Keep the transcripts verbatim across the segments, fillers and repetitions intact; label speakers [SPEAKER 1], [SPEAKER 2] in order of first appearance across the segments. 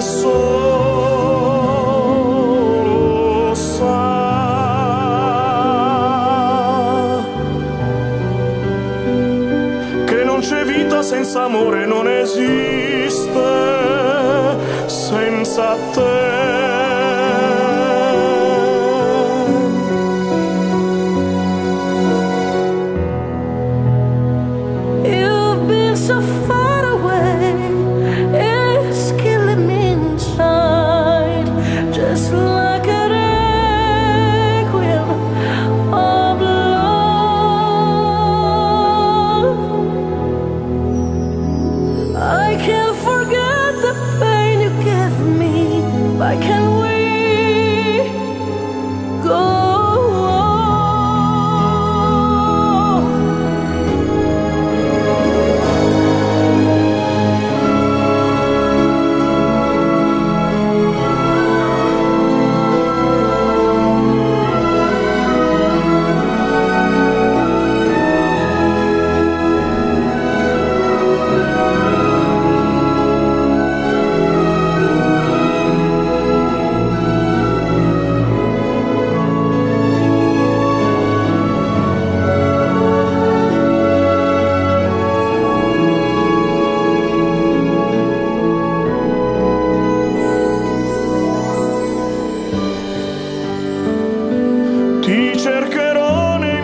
[SPEAKER 1] solo sa che non c'è vita senza amore, non esiste senza te.
[SPEAKER 2] So far away, it's killing me inside, just like a requiem of love. I can't forget the pain you gave me. Why can't we go? Ti cercherò nei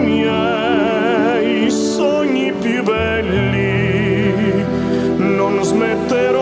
[SPEAKER 2] miei sogni più belli, non smetterò